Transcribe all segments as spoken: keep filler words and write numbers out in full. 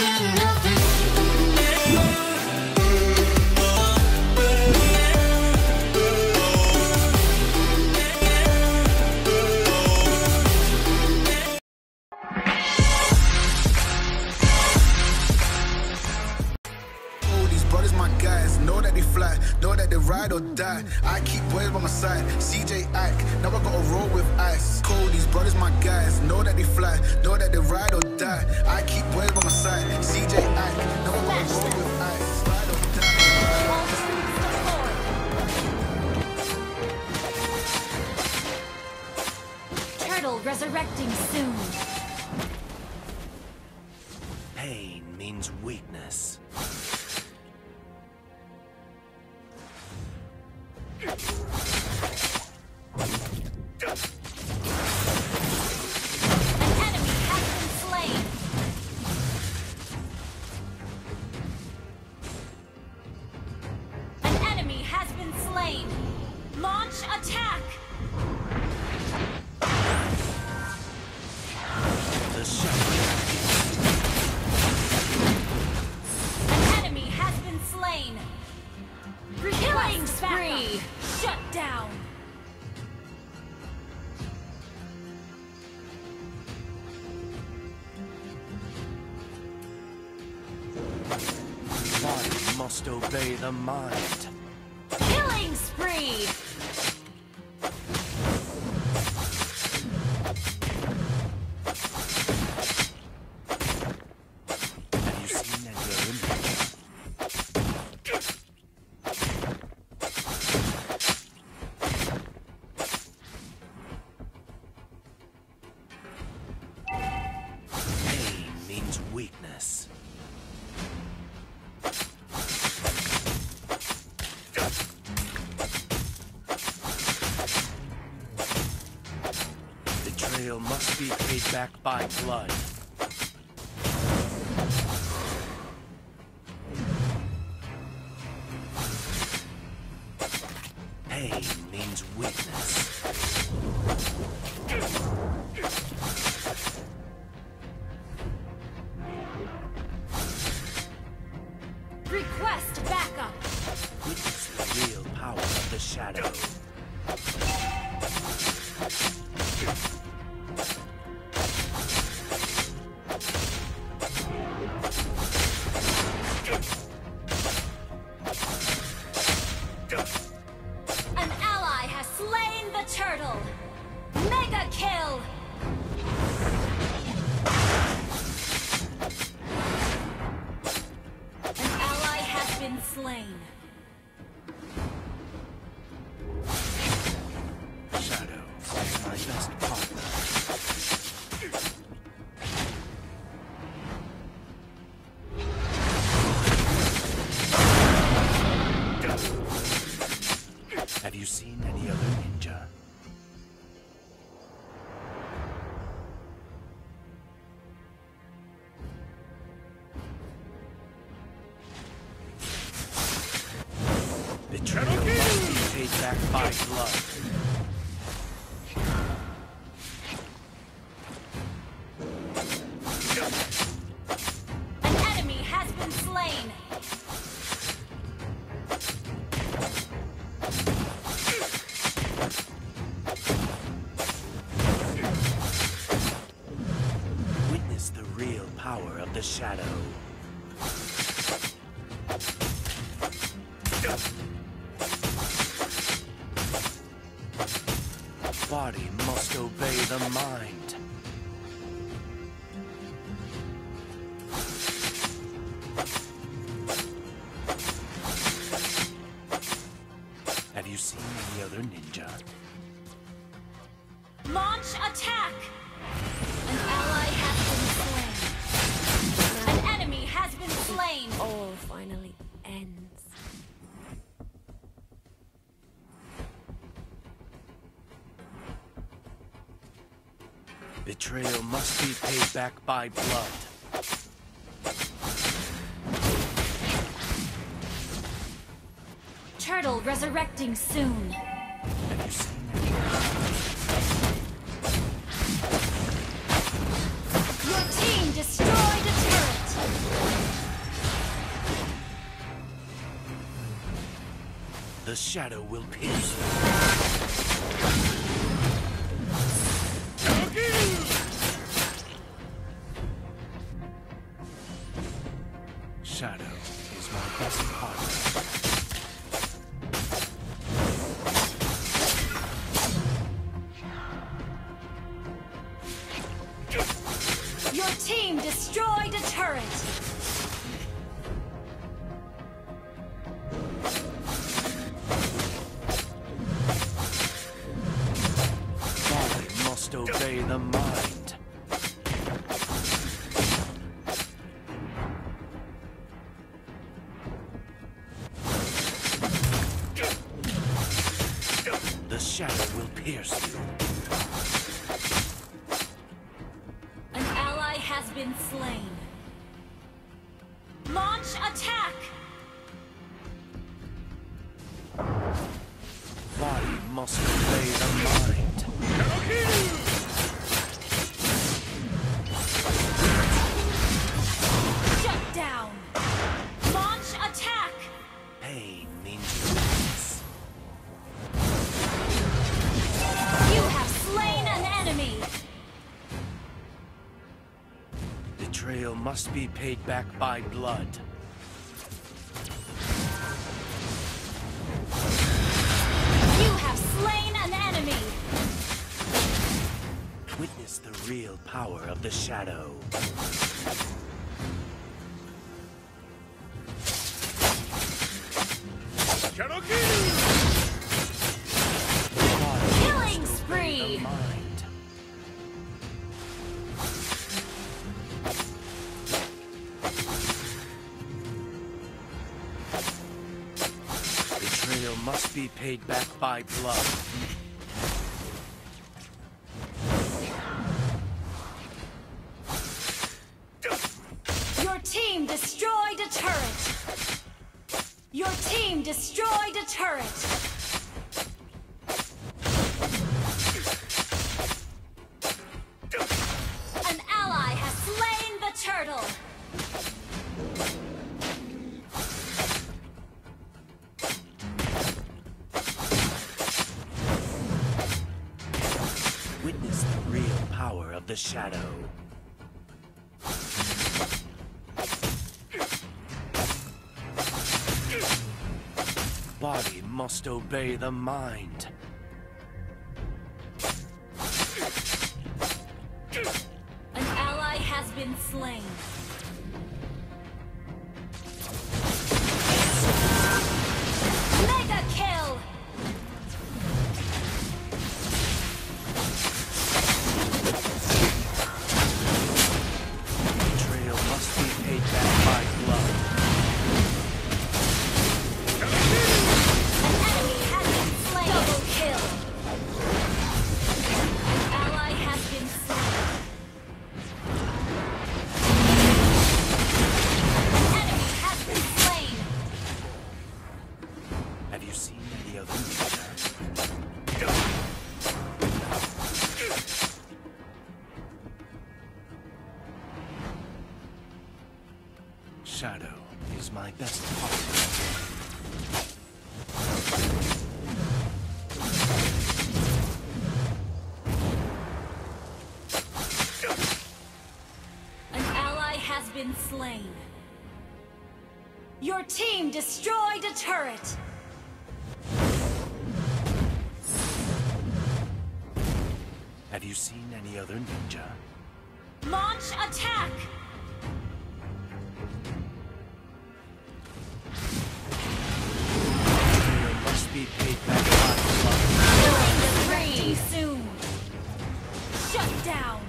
Know that they ride or die. I keep boys by my side. C J Ike, now I gotta roll with ice. Cold, these brothers my guys. Know that they fly. Know that they ride or die. I keep boys by my side. C J Ike, now I gotta roll with ice. Ride or die. Turtle resurrecting soon. Pain means weakness. Launch attack! The shadow. An enemy has been slain. Killing spree! Shut down! Body must obey the mind. Killing spree! Have you seen any of them? Pain means weakness. Betrayal must be paid back by blood. Pain means weakness. Request backup! Witness the real power of the shadow. An ally has slain the turtle! Mega kill! An ally has been slain. Shadow, my best partner. Have you seen any other ninja? Betrayal must be paid back by blood. An enemy has been slain. Witness the real power of the shadow. Body must obey the mind. Have you seen any other ninja? Launch attack! An ally has been slain. An enemy has been slain. All finally ends. Betrayal must be paid back by blood. Turtle resurrecting soon. Have you seen any? Your team destroyed a turret. The shadow will pierce you. Shadow is my best partner. Your team destroyed a turret! Body must obey the mind. The shadow will pierce you. Has been slain. Launch attack! Body must obey the mind. Shut down! Launch attack! Pain means weakness. You have slain an enemy! Betrayal must be paid back by blood. You have slain an enemy! Witness the real power of the shadow. Killing spree! Betrayal must be paid back by blood. Your team destroyed a turret! Your team destroyed a turret! An ally has slain the turtle! Witness the real power of the shadow. Body must obey the mind. An ally has been slain. Mega kill! Betrayal must be paid back by blood. An enemy has been slain. Double kill! An ally has been slain. An enemy has been slain. Have you seen any other ninja? Shadow is my best partner. An ally has been slain. Your team destroyed a turret. Have you seen any other ninja? Launch attack! Betrayal must be paid back by blood. Killing spree soon. Shut down.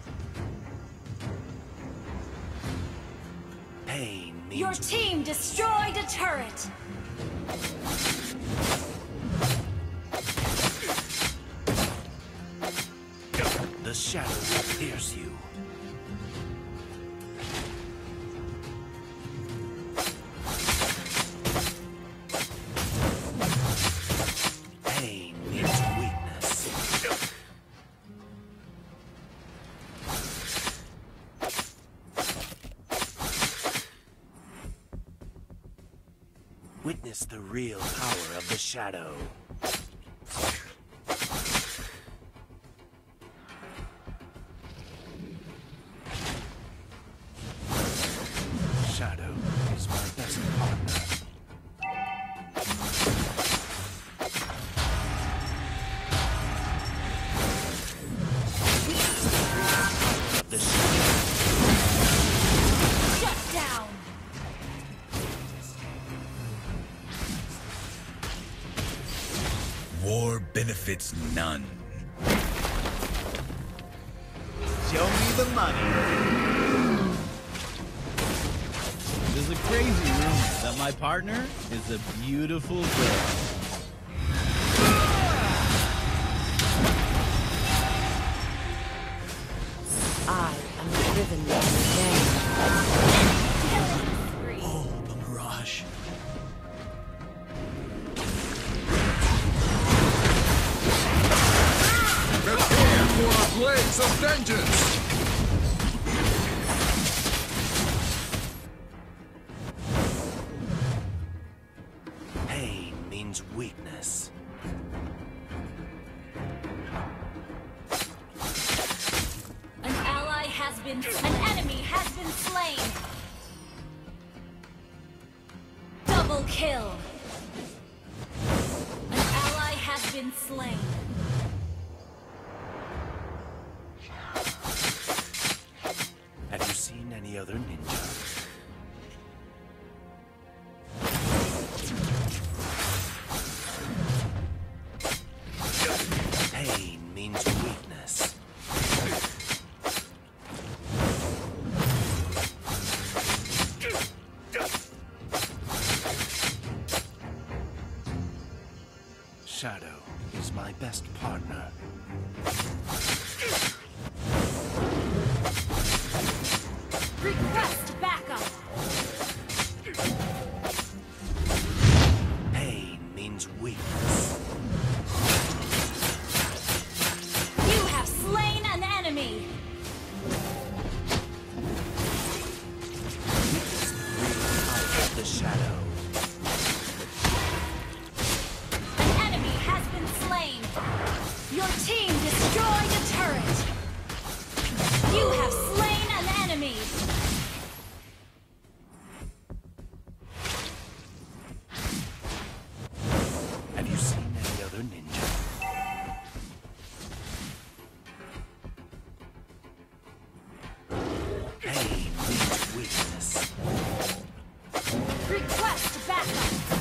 Pain means Your team destroyed a turret. the shadow will pierce you. Pain means weakness. Witness the real power of the shadow. Shadow is my best partner. Of the shadow. Shut down! War benefits none. Show me the money. There's a crazy rumor that my partner is a beautiful girl. I am driven by revenge. Oh, the mirage. Prepare for a blaze of vengeance! Pain means weakness. An ally has been... An enemy has been slain! Double kill! An ally has been slain. Have you seen any other ninja? Pain means weakness. Shadow is my best partner. Request backup! Pain means weakness. You have slain an enemy! Power of the shadow. An enemy has been slain! Your team destroyed a turret! You have slain an enemy! Have you seen any other ninja? Pain means weakness. Request backup!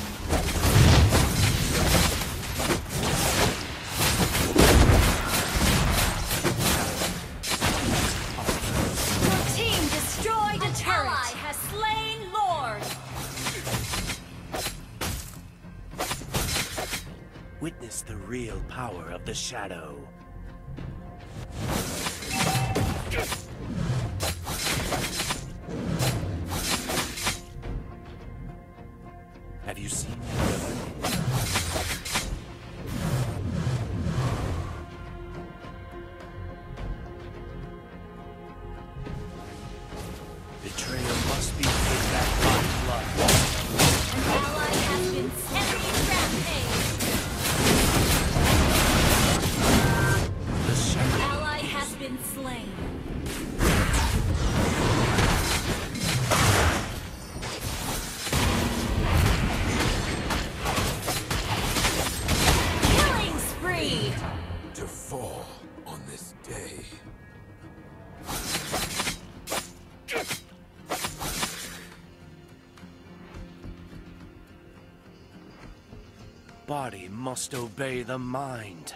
Your team destroyed a turret! Ally has slain Lord! Witness the real power of the shadow. Have you seen any other ninja? Betrayal must be paid back by blood. An ally has been enemy rampage! The shadow Ally has been slain. Killing spree! To fall on this day. body must obey the mind.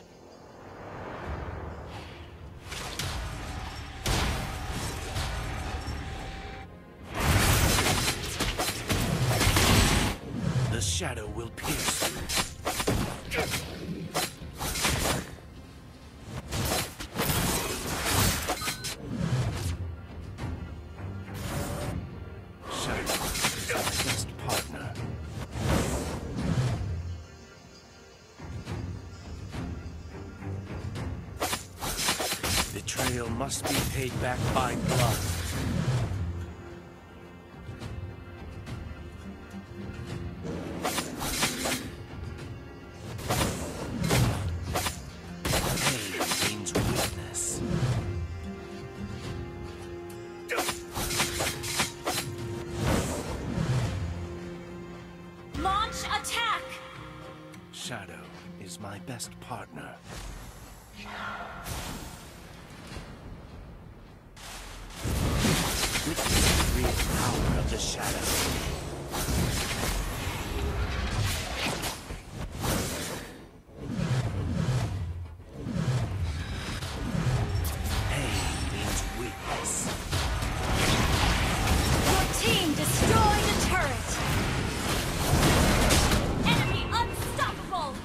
The shadow will pierce you. Shadow is my best partner. Betrayal must be paid back by blood. shadow is my best partner. Witness the real power of the shadow. Pain means weakness. Your team destroyed a turret. Enemy unstoppable.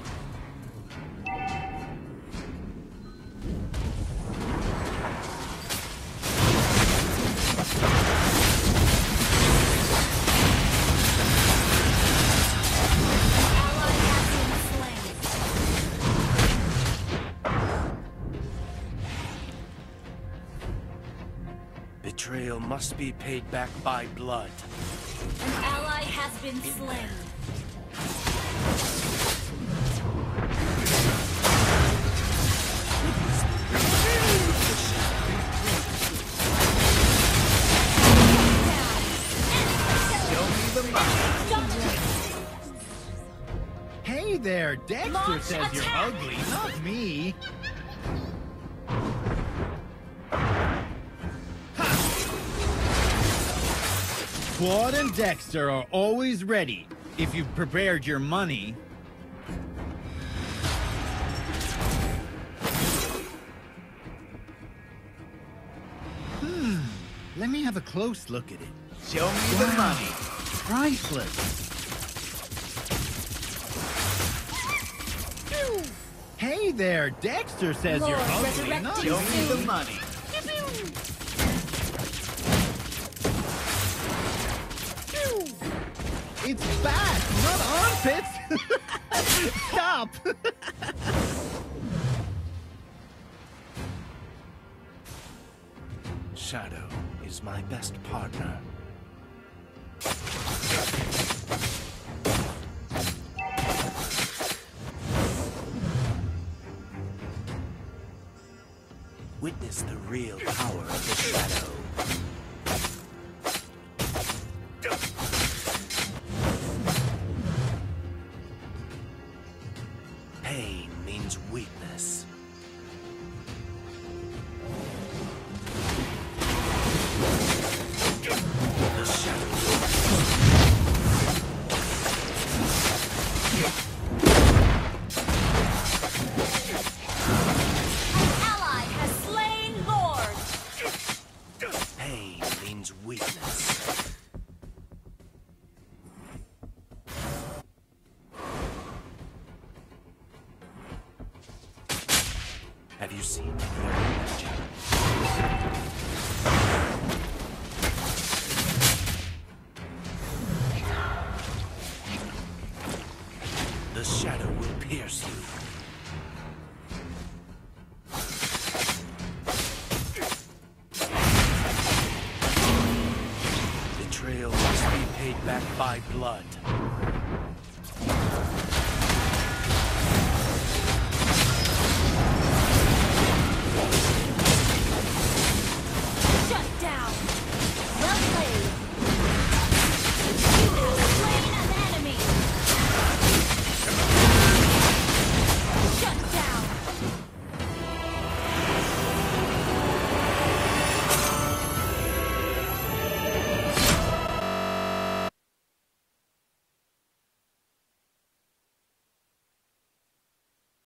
Ally has been slain. Betrayal must be paid back by blood. An ally has been slain. Hey there, Dexter Launch says you're attack. ugly, not me. Claude and Dexter are always ready if you've prepared your money. Hmm, let me have a close look at it. Show me the money. Priceless. Hey there, Dexter says Lord, you're ugly, resurrecting not Show me the soon. money. It's back, not armpits. Stop. Shadow is my best partner. Witness the real power of the shadow. Pain means weakness. The shadow. An ally has slain Lord. Pain means weakness. Have you seen any other magic? The shadow will pierce you. Betrayal must be paid back by blood.